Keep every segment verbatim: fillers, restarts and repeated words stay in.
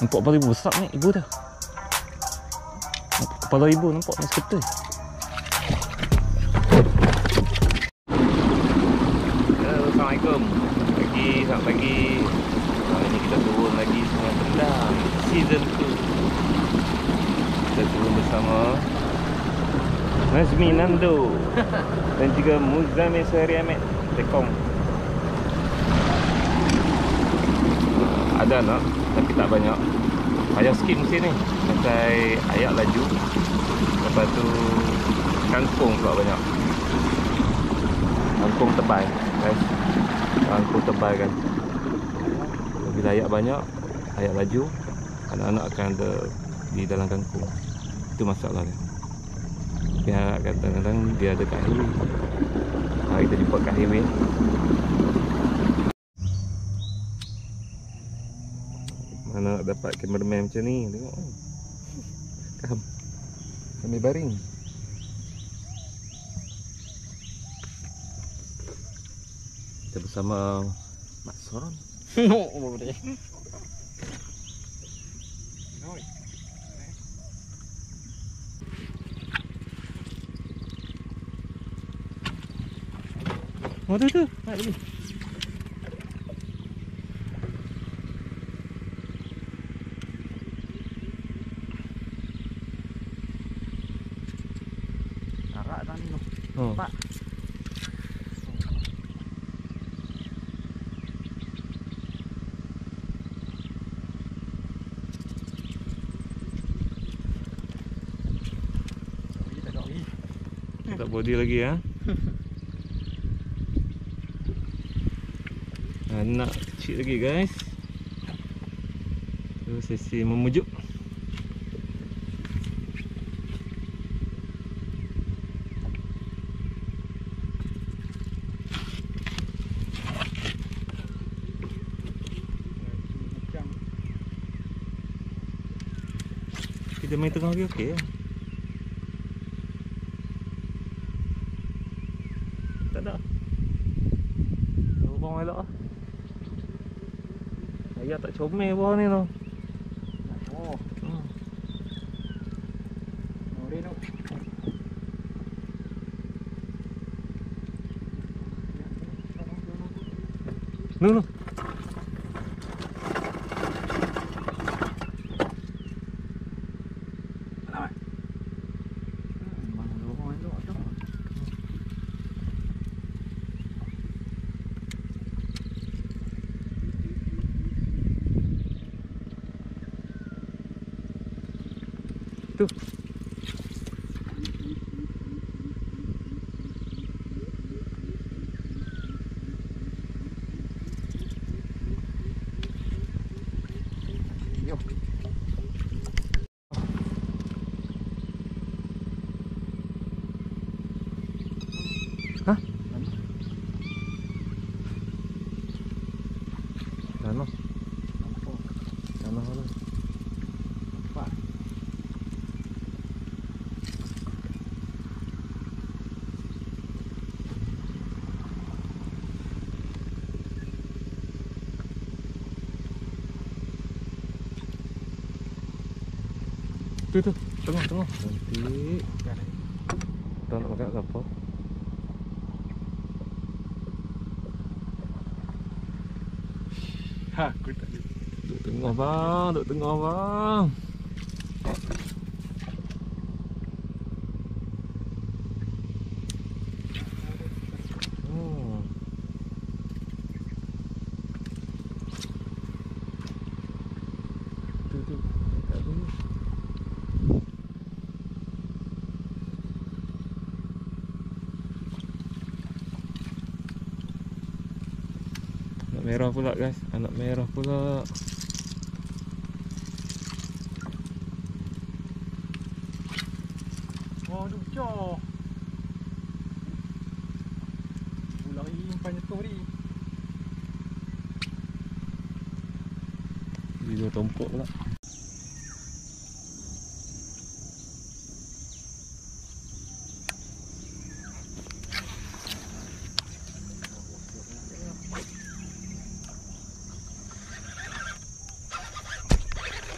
Nampak kepala ibu besar ni, ibu dah. Nampak kepala ibu nampak ni seketul. Assalamualaikum. Pagi, selamat pagi. Hari ni kita turun lagi Sungai Pendang Season two. Kita turun bersama Nazmi Nando dan juga Muzamil Suhairi Ahmed Tekong. Ada nak, tapi tak banyak. Payah sikit mesin ni. Pasal ayak laju. Lepas tu kangkung pula banyak. Kangkung tebal guys. Kangkung tebal kan. Bila ayak banyak, ayak laju, anak-anak akan ada di dalam kangkung. Itu masalah dia. Dia harapkan kadang-kadang dia ada kat highway. Hari kita jumpa kat highway. Mana nak dapat cameraman macam ni. Tengok Kam Kami baring. Kita bersama Mak Soron. No, boleh. Oh tu tu, tak boleh. Arak dah ni. Oh. Pak. Tak body lagi ya. Anak kecil lagi guys. Tu sesi memujuk. Kita main tengah lagi okey lah. Tak ada. Lubang elok lah. Ayah tak comel bawah ni tu. Oh. Hmm. Boleh tu. Nu nu. Alamak. Mana lubang elok tu. Tu. Yo. Hah? Mana? Mana tu? Pak. Tu tu, tengah tengah. Nanti tak nak makan apa. Ha, aku tak ada. Duk tengah bang, duk tengah bang. Hmm. Tu tu, tak ada. Anak merah pula guys, anak merah pula. Waduh, cah. Ular ini umpan nyetor ni. Dia dua tompok pula.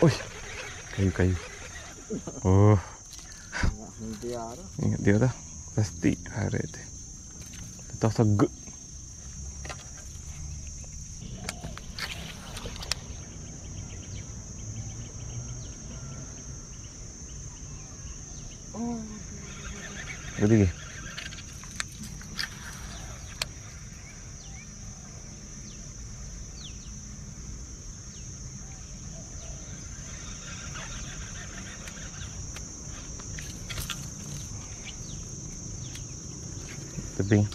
Oi, kayu-kayu. Oh, Dia tu. ingat dia dah. Plastik hari tu. Tetap segut. Oh. Gede ke? Tebing.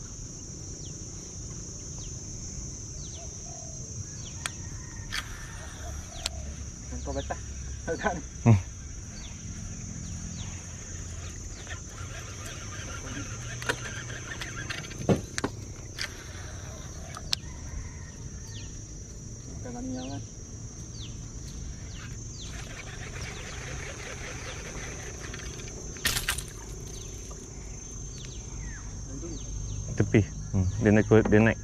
Kau betah. Kan. Hmm. Kan ni kan. Tepi. Hmm. Dia naik dia naik.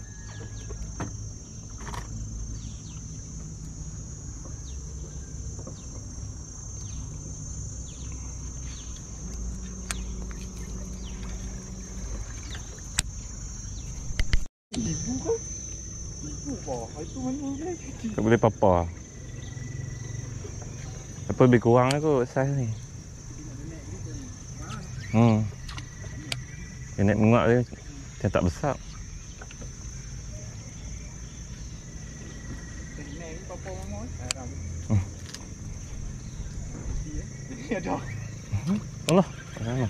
Ibu kau? Ibu kau? Itu mana ni? Tak boleh papa. Apa lebih kurang aku saiz ni. Hmm. Dia naik menguap dia. Dia tak besar. Ni papa mama. Haram. Hmm. Ini ada. Allah. Mana?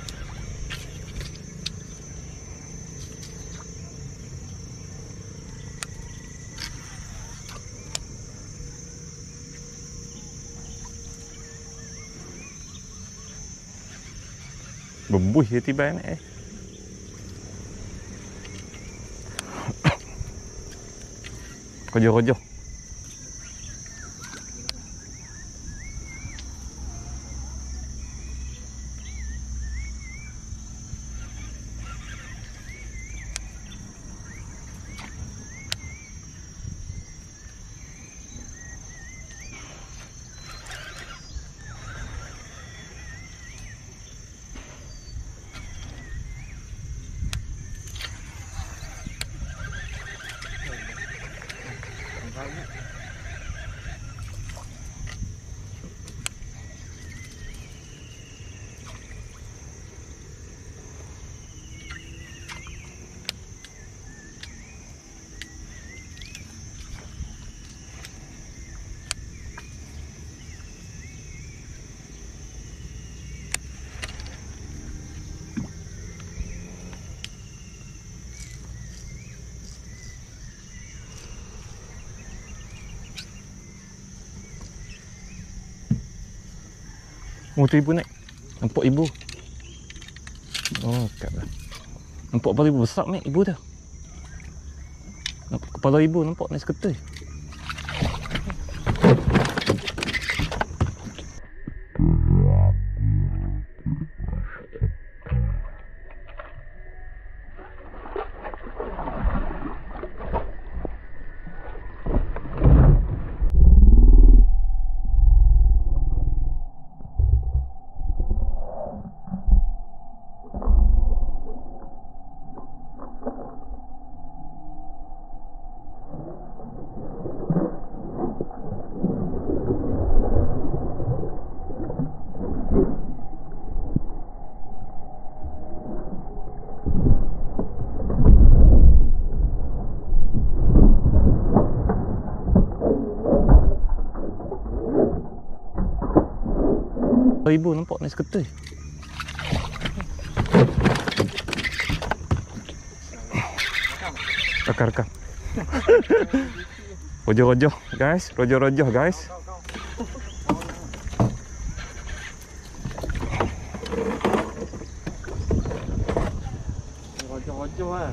Berbuih dia tiba ni eh. Kojo-kojo. Oh, tu ibu naik. Nampak ibu. Oh, kat lah. Nampak kepala ibu besar ni, ibu dah. Nampak kepala ibu nampak naik seketul. Oh, ibu nampak naik seketul. Rekam-rekam. Rojo-rojo guys, rojo-rojo guys. Rojo-rojo ah.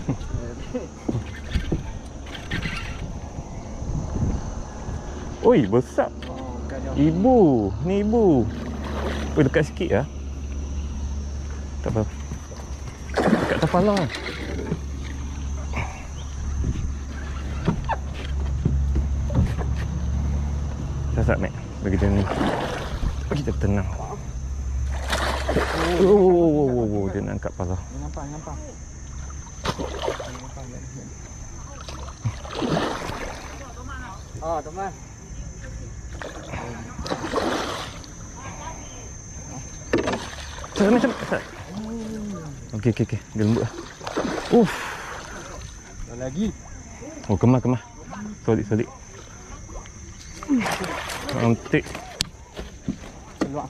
Oi, besar. Oh, kan dia. Ibu, ni ibu. Oh, dekat sikit ya. Tak apa. Dekat kepala. Dah tak naik. bagi dia ni. Bagi dia tenang. Oh, oh, oh, oh, oh, oh. Dia nak angkat pala. Dia nampak, dia nampak. Dia nampak, dia nampak. Oh, teman. Sana, sana, sana. Okey, okey, okey. Dia lembut lah. Uff. Dah lagi. Oh, kemah, kemah. Solid, solid. Cantik. Keluar.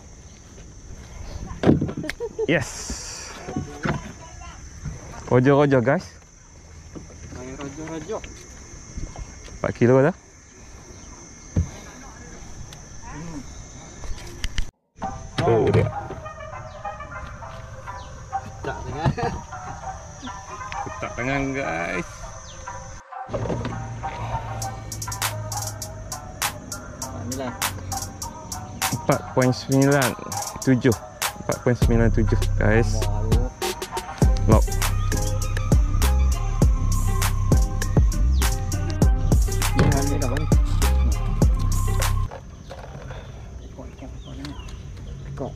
Yes. Rojo-rojo guys. Main rojo-rojo. empat kilo dah. Oh, dia. tak tengah. Ketak tangan guys. Inilah. empat perpuluhan sembilan tujuh. empat perpuluhan sembilan tujuh guys. Lock. Ini dah bang. Kok.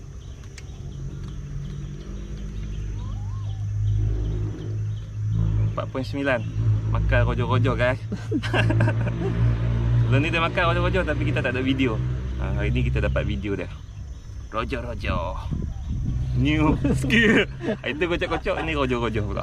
empat perpuluhan sembilan. Makan rojo-rojo guys. Sebelum ni dia makan rojo-rojo tapi kita tak ada video. Ha, hari ni kita dapat video dia. Rojo-rojo. New skill. Itu kocok-kocok, ni rojo-rojo pula.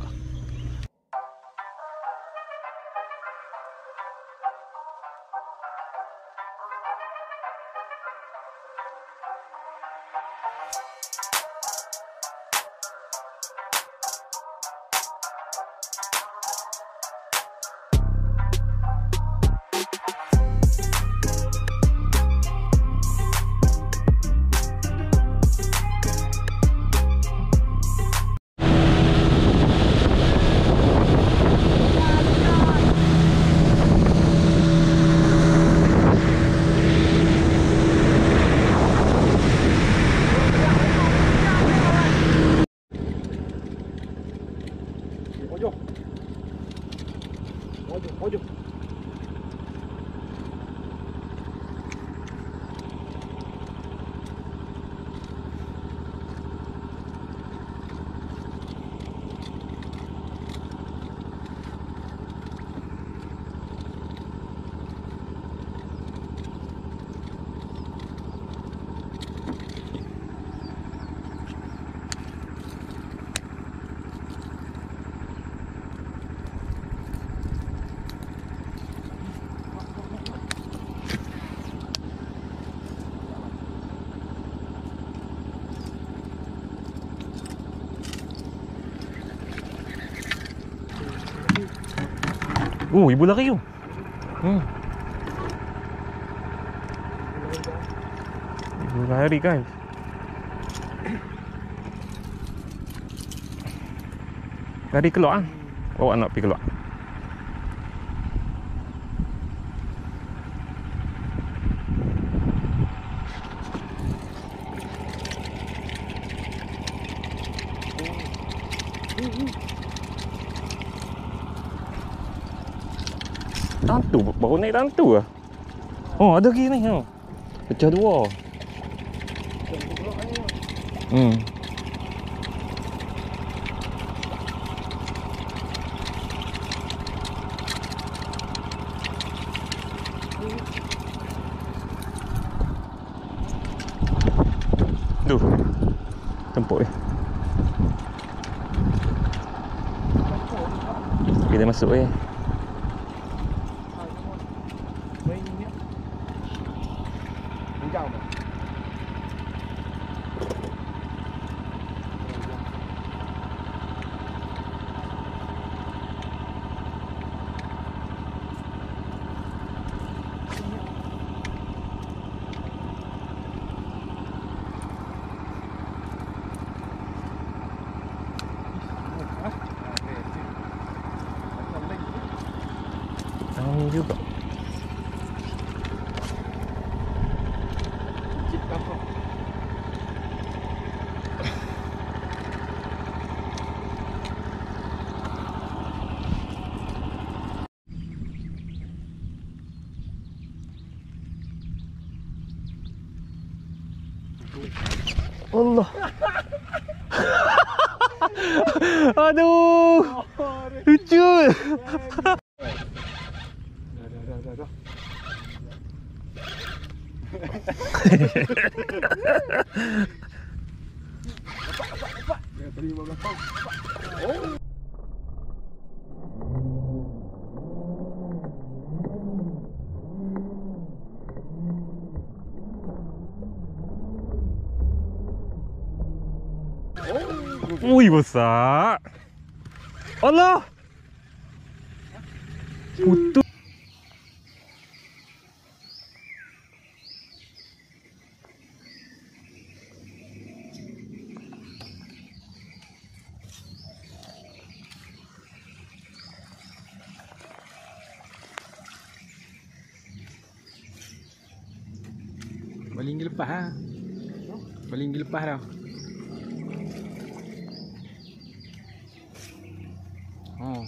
Pojok. Pojok, pojok. Oh, ibu lari tu. Hmm. Ibu lari guys. Lari keluar ah. Awak nak pergi keluar. Tantu, baru naik tantu lah. Oh, ada lagi ni. Oh. Pecah dua. Hmm. Tu. Tempuk dia. Kita masuk eh. Allah. Aduh. Lucu. Dah, dah, dah, dah. Dapat, dapat, dapat. Dia tadi lima belas pound. Oh. Ui, besar. Allah. Putus. Baling lepas ha. Baling lepas dah. Oh.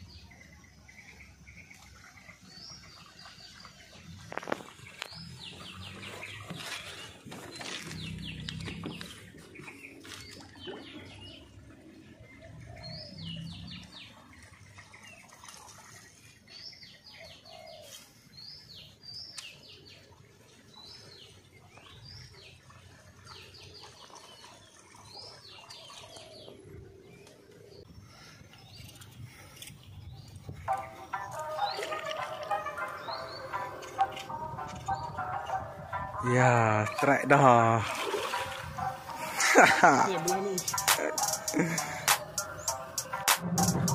Ya, strike dah. Haha.